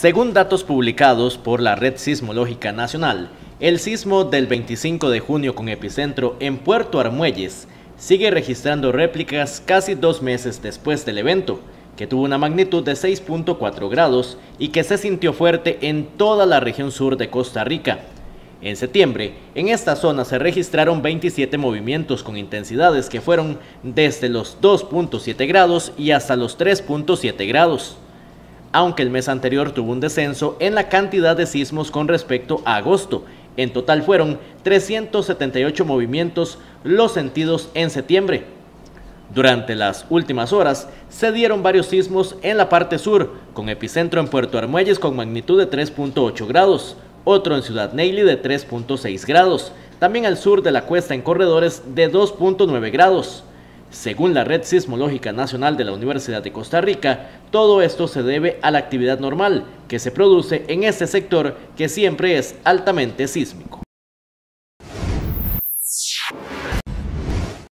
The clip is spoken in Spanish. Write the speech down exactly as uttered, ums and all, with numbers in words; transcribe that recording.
Según datos publicados por la Red Sismológica Nacional, el sismo del veinticinco de junio con epicentro en Puerto Armuelles sigue registrando réplicas casi dos meses después del evento, que tuvo una magnitud de seis punto cuatro grados y que se sintió fuerte en toda la región sur de Costa Rica. En septiembre, en esta zona se registraron veintisiete movimientos con intensidades que fueron desde los dos punto siete grados y hasta los tres punto siete grados. Aunque el mes anterior tuvo un descenso en la cantidad de sismos con respecto a agosto, en total fueron trescientos setenta y ocho movimientos los sentidos en septiembre. Durante las últimas horas se dieron varios sismos en la parte sur, con epicentro en Puerto Armuelles con magnitud de tres punto ocho grados, otro en Ciudad Neyli de tres punto seis grados, también al sur de la Cuesta en Corredores de dos punto nueve grados. Según la Red Sismológica Nacional de la Universidad de Costa Rica, todo esto se debe a la actividad normal que se produce en este sector que siempre es altamente sísmico.